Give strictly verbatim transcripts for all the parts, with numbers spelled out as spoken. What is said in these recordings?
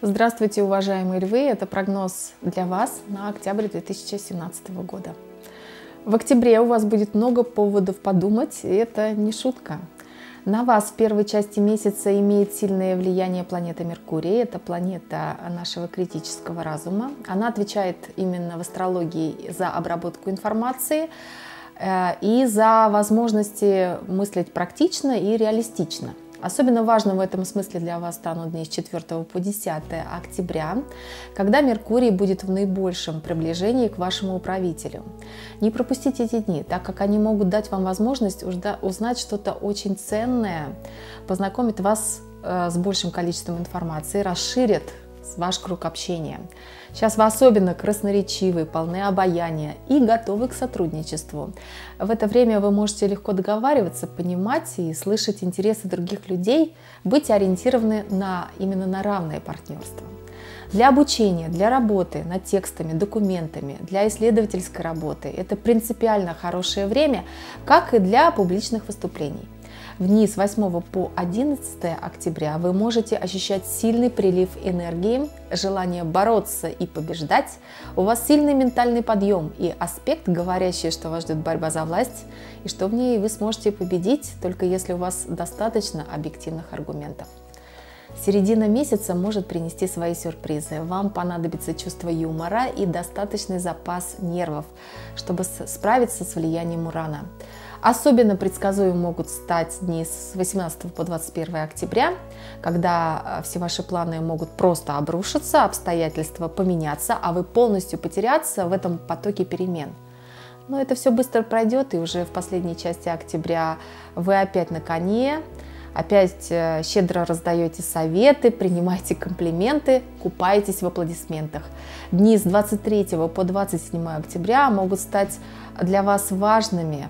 Здравствуйте, уважаемые львы! Это прогноз для вас на октябрь две тысячи семнадцатого года. В октябре у вас будет много поводов подумать, и это не шутка. На вас в первой части месяца имеет сильное влияние планета Меркурий. Это планета нашего критического разума. Она отвечает именно в астрологии за обработку информации и за возможности мыслить практично и реалистично. Особенно важным в этом смысле для вас станут дни с четвёртого по десятое октября, когда Меркурий будет в наибольшем приближении к вашему управителю. Не пропустите эти дни, так как они могут дать вам возможность узнать что-то очень ценное, познакомить вас с большим количеством информации, расширят ваш круг общения. Сейчас вы особенно красноречивы, полны обаяния и готовы к сотрудничеству. В это время вы можете легко договариваться, понимать и слышать интересы других людей, быть ориентированы на, именно на равное партнерство. Для обучения, для работы над текстами, документами, для исследовательской работы это принципиально хорошее время, как и для публичных выступлений. В дни с восьмого по одиннадцатое октября вы можете ощущать сильный прилив энергии, желание бороться и побеждать. У вас сильный ментальный подъем и аспект, говорящий, что вас ждет борьба за власть, и что в ней вы сможете победить, только если у вас достаточно объективных аргументов. Середина месяца может принести свои сюрпризы. Вам понадобится чувство юмора и достаточный запас нервов, чтобы справиться с влиянием Урана. Особенно предсказуемы могут стать дни с восемнадцатого по двадцать первое октября, когда все ваши планы могут просто обрушиться, обстоятельства поменяться, а вы полностью потеряться в этом потоке перемен. Но это все быстро пройдет, и уже в последней части октября вы опять на коне, опять щедро раздаете советы, принимаете комплименты, купаетесь в аплодисментах. Дни с двадцать третьего по двадцать седьмое октября могут стать для вас важными.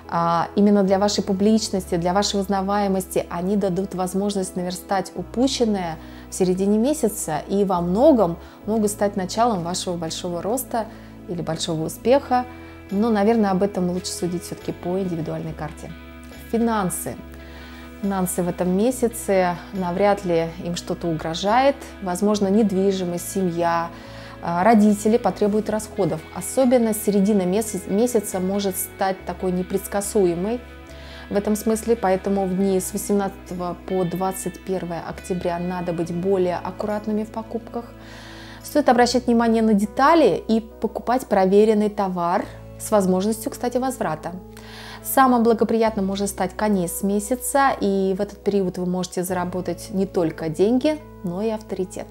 Именно для вашей публичности, для вашей узнаваемости они дадут возможность наверстать упущенное в середине месяца и во многом могут стать началом вашего большого роста или большого успеха. Но, наверное, об этом лучше судить все-таки по индивидуальной карте. Финансы. Финансы в этом месяце навряд ли им что-то угрожает. Возможно, недвижимость, семья, родители потребуют расходов. Особенно середина месяца может стать такой непредсказуемой в этом смысле, поэтому в дни с восемнадцатого по двадцать первое октября надо быть более аккуратными в покупках. Стоит обращать внимание на детали и покупать проверенный товар с возможностью, кстати, возврата. Самым благоприятным может стать конец месяца, и в этот период вы можете заработать не только деньги, но и авторитет.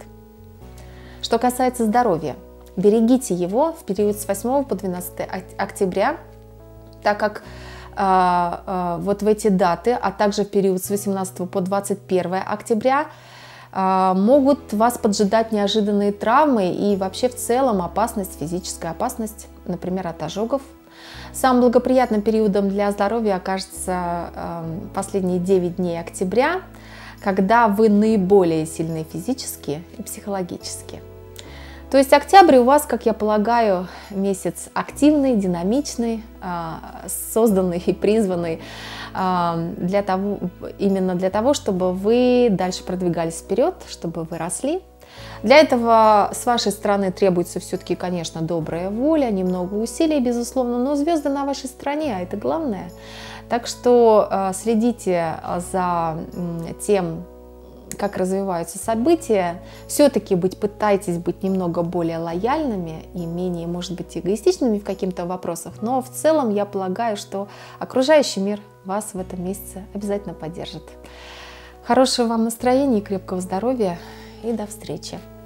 Что касается здоровья, берегите его в период с восьмого по двенадцатое октября, так как э, э, вот в эти даты, а также в период с восемнадцатого по двадцать первое октября э, могут вас поджидать неожиданные травмы и вообще в целом опасность, физическая опасность, например, от ожогов. Самым благоприятным периодом для здоровья окажется э, последние девять дней октября, когда вы наиболее сильны физически и психологически. То есть октябрь у вас, как я полагаю, месяц активный, динамичный, созданный и призванный для того, именно для того, чтобы вы дальше продвигались вперед, чтобы вы росли. Для этого с вашей стороны требуется все-таки, конечно, добрая воля, немного усилий, безусловно, но звезды на вашей стороне, а это главное. Так что следите за тем, как развиваются события, все-таки быть, пытайтесь быть немного более лояльными и менее, может быть, эгоистичными в каких-то вопросах, но в целом я полагаю, что окружающий мир вас в этом месяце обязательно поддержит. Хорошего вам настроения и крепкого здоровья, и до встречи!